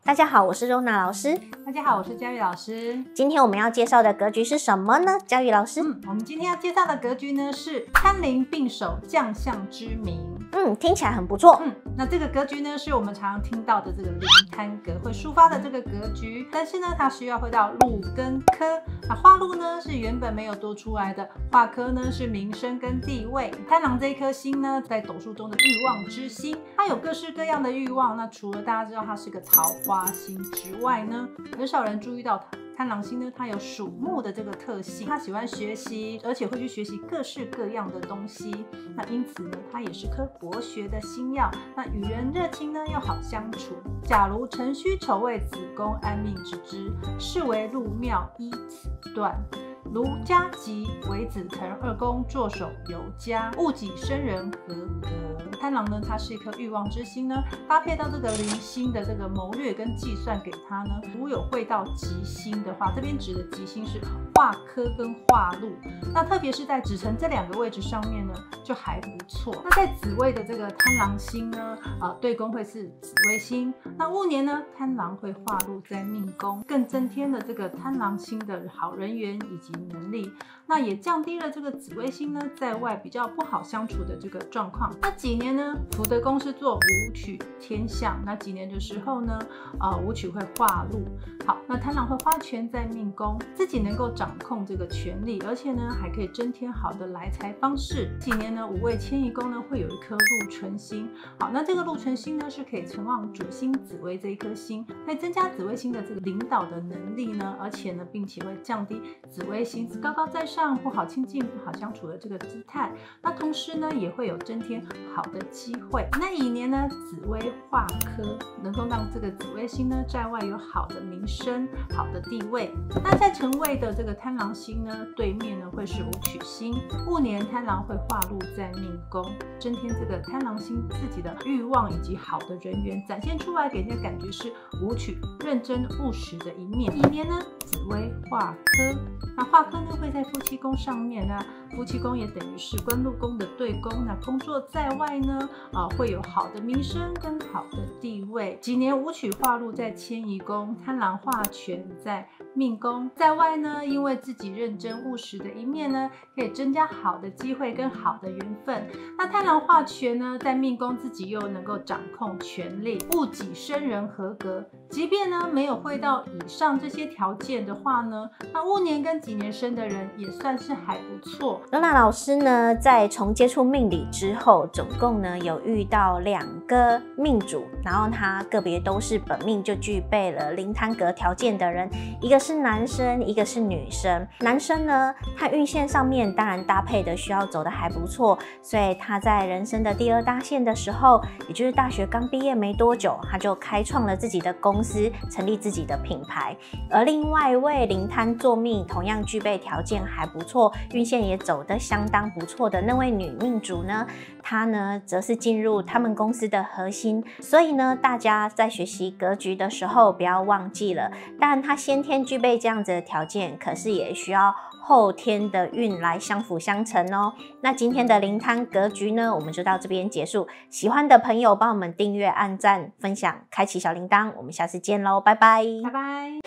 大家好，我是Rona老师。 大家好，我是佳玉老师。 今天我们要介绍的格局是什么呢？佳玉老师， 我们今天要介绍的格局呢是贪灵并守，将相之名。 听起来很不错。 那这个格局呢是我们常常听到的这个灵贪格会抒发的这个格局，但是呢它需要会到禄跟科。那化禄呢是原本没有多出来的，化科呢是名声跟地位。贪狼这一颗星呢在斗数中的欲望之星，它有各式各样的欲望。那除了大家知道它是个桃花星之外呢，很少人注意到贪狼星呢，它有属木的这个特性，它喜欢学习，而且会去学习各式各样的东西。那因此呢，它也是颗博学的星曜。那与人热情呢，又好相处。假如辰戌丑未子宫安命之之，是为禄庙依此断。如家吉为子辰二宫坐守尤佳，戊己生人合格。贪狼呢，它是一颗欲望之星呢，搭配到这个零星的这个谋略跟计算给它呢，如有会到吉星的话，这边指的吉星是化科跟化禄，那特别是在子辰这两个位置上面呢，就还不错。那在子位的这个贪狼星呢，对宫会是紫微星。那戊年呢，贪狼会化禄在命宫，更增添了这个贪狼星的好人缘以及能力，那也降低了这个紫微星呢在外比较不好相处的这个状况。那几年呢，福德宫是做武曲天相，那几年的时候呢，武曲会化禄。好，那贪狼会花权在命宫，自己能够掌控这个权力，而且呢还可以增添好的来财方式。几年呢，五位迁移宫呢会有一颗禄存星。好，那这个禄存星呢是可以承旺主星紫微这一颗星，可以增加紫微星的这个领导的能力呢，而且呢并且会降低紫微星高高在上、不好亲近、不好相处的这个姿态。那同时呢也会有增添好的机会。那乙年呢，紫微化科，能够让这个紫微星呢在外有好的名声、好的地位。那在辰位的这个贪狼星呢，对面呢会是武曲星。戊年贪狼会化禄在命宫，增添这个贪狼星自己的欲望以及好的人缘，展现出来给人家感觉是武曲认真务实的一面。乙年呢，紫微化科，那化科呢会在夫妻宫上面，那夫妻宫也等于是官禄宫的对宫。那工作在外呢，会有好的名声跟好的地位。几年武曲化禄在迁移宫，贪狼化权在命宫，在外呢，因为自己认真务实的一面呢，可以增加好的机会跟好的缘分。那贪狼化权呢，在命宫自己又能够掌控权力，戊己生人合格。即便呢没有会到以上这些条件的话呢，那戊年跟己年生的人也算是还不错。 Rona老师呢，在从接触命理之后，总共呢有遇到2个命主，然后他个别都是本命就具备了灵贪格条件的人，一个是男生，一个是女生。男生呢，他运线上面当然搭配的需要走的还不错，所以他在人生的第2大线的时候，也就是大学刚毕业没多久，他就开创了自己的公司，成立自己的品牌。而另外一位灵贪坐命，同样具备条件还不错，运线也走得相当不错的那位女命主呢，她呢则是进入他们公司的核心。所以呢，大家在学习格局的时候不要忘记了，当然她先天具备这样子的条件，可是也需要后天的运来相辅相成哦。那今天的灵贪格局呢，我们就到这边结束。喜欢的朋友帮我们订阅、按赞、分享、开启小铃铛，我们下次见喽，拜拜， 拜拜。